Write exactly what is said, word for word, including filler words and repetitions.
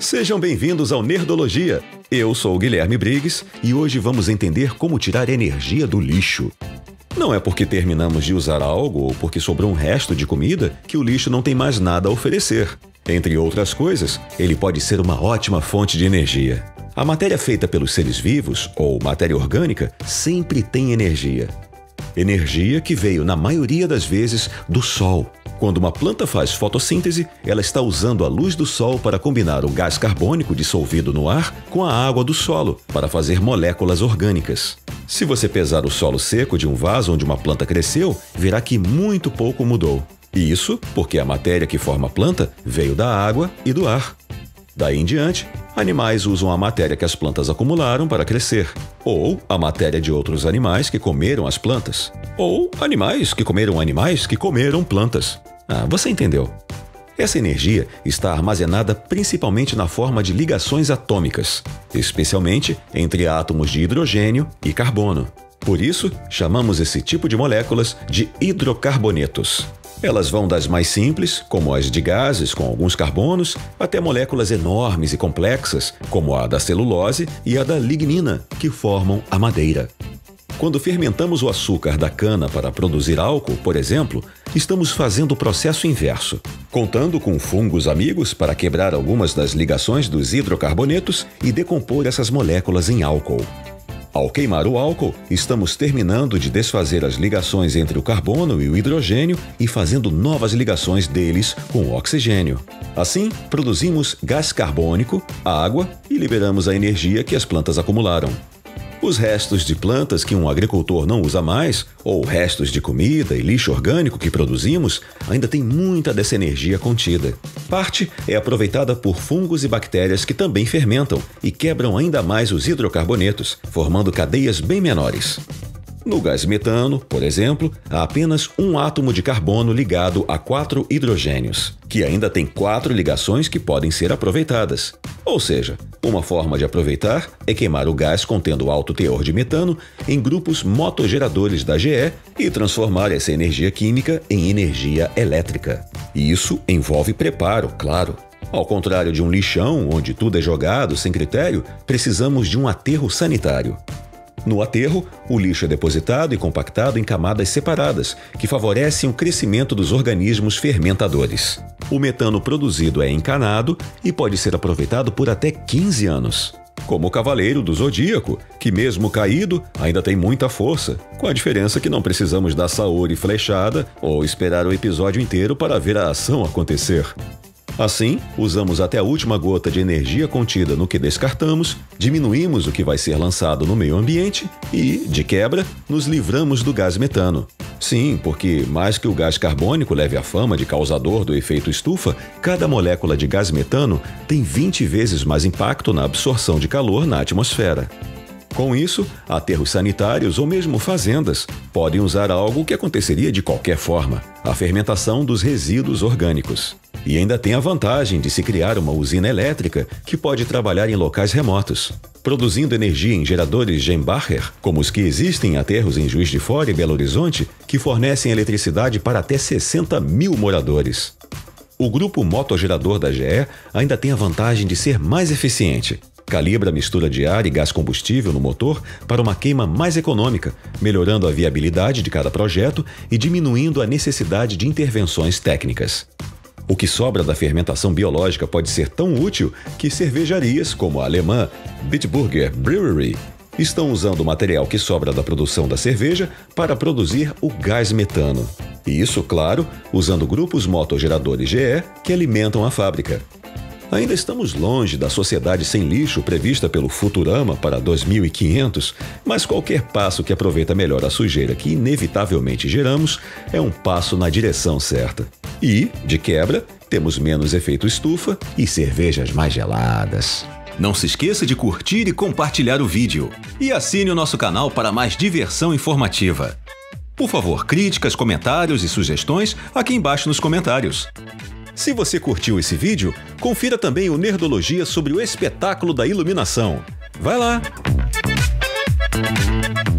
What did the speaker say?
Sejam bem-vindos ao Nerdologia. Eu sou o Guilherme Briggs e hoje vamos entender como tirar energia do lixo. Não é porque terminamos de usar algo ou porque sobrou um resto de comida que o lixo não tem mais nada a oferecer. Entre outras coisas, ele pode ser uma ótima fonte de energia. A matéria feita pelos seres vivos, ou matéria orgânica, sempre tem energia. Energia que veio, na maioria das vezes, do Sol. Quando uma planta faz fotossíntese, ela está usando a luz do Sol para combinar o gás carbônico dissolvido no ar com a água do solo, para fazer moléculas orgânicas. Se você pesar o solo seco de um vaso onde uma planta cresceu, verá que muito pouco mudou. E isso porque a matéria que forma a planta veio da água e do ar. Daí em diante, animais usam a matéria que as plantas acumularam para crescer, ou a matéria de outros animais que comeram as plantas, ou animais que comeram animais que comeram plantas. Ah, você entendeu? Essa energia está armazenada principalmente na forma de ligações atômicas, especialmente entre átomos de hidrogênio e carbono. Por isso, chamamos esse tipo de moléculas de hidrocarbonetos. Elas vão das mais simples, como as de gases com alguns carbonos, até moléculas enormes e complexas, como a da celulose e a da lignina, que formam a madeira. Quando fermentamos o açúcar da cana para produzir álcool, por exemplo, estamos fazendo o processo inverso, contando com fungos amigos para quebrar algumas das ligações dos hidrocarbonetos e decompor essas moléculas em álcool. Ao queimar o álcool, estamos terminando de desfazer as ligações entre o carbono e o hidrogênio e fazendo novas ligações deles com o oxigênio. Assim, produzimos gás carbônico, água e liberamos a energia que as plantas acumularam. Os restos de plantas que um agricultor não usa mais, ou restos de comida e lixo orgânico que produzimos, ainda tem muita dessa energia contida. Parte é aproveitada por fungos e bactérias que também fermentam e quebram ainda mais os hidrocarbonetos, formando cadeias bem menores. No gás metano, por exemplo, há apenas um átomo de carbono ligado a quatro hidrogênios, que ainda tem quatro ligações que podem ser aproveitadas. Ou seja, uma forma de aproveitar é queimar o gás contendo alto teor de metano em grupos motogeradores da G E e transformar essa energia química em energia elétrica. E isso envolve preparo, claro. Ao contrário de um lixão, onde tudo é jogado sem critério, precisamos de um aterro sanitário. No aterro, o lixo é depositado e compactado em camadas separadas, que favorecem o crescimento dos organismos fermentadores. O metano produzido é encanado e pode ser aproveitado por até quinze anos. Como o cavaleiro do zodíaco, que mesmo caído, ainda tem muita força, com a diferença que não precisamos dar saúde flechada ou esperar o episódio inteiro para ver a ação acontecer. Assim, usamos até a última gota de energia contida no que descartamos, diminuímos o que vai ser lançado no meio ambiente e, de quebra, nos livramos do gás metano. Sim, porque mais que o gás carbônico leve a fama de causador do efeito estufa, cada molécula de gás metano tem vinte vezes mais impacto na absorção de calor na atmosfera. Com isso, aterros sanitários ou mesmo fazendas podem usar algo que aconteceria de qualquer forma, a fermentação dos resíduos orgânicos. E ainda tem a vantagem de se criar uma usina elétrica que pode trabalhar em locais remotos, produzindo energia em geradores Gembacher, como os que existem em aterros em Juiz de Fora e Belo Horizonte, que fornecem eletricidade para até sessenta mil moradores. O grupo motogerador da G E ainda tem a vantagem de ser mais eficiente. Calibra a mistura de ar e gás combustível no motor para uma queima mais econômica, melhorando a viabilidade de cada projeto e diminuindo a necessidade de intervenções técnicas. O que sobra da fermentação biológica pode ser tão útil que cervejarias como a alemã Bitburger Brewery estão usando o material que sobra da produção da cerveja para produzir o gás metano. E isso, claro, usando grupos motogeradores G E que alimentam a fábrica. Ainda estamos longe da sociedade sem lixo prevista pelo Futurama para dois mil e quinhentos, mas qualquer passo que aproveita melhor a sujeira que inevitavelmente geramos é um passo na direção certa. E, de quebra, temos menos efeito estufa e cervejas mais geladas. Não se esqueça de curtir e compartilhar o vídeo. E assine o nosso canal para mais diversão informativa. Por favor, críticas, comentários e sugestões aqui embaixo nos comentários. Se você curtiu esse vídeo, confira também o Nerdologia sobre o espetáculo da iluminação. Vai lá!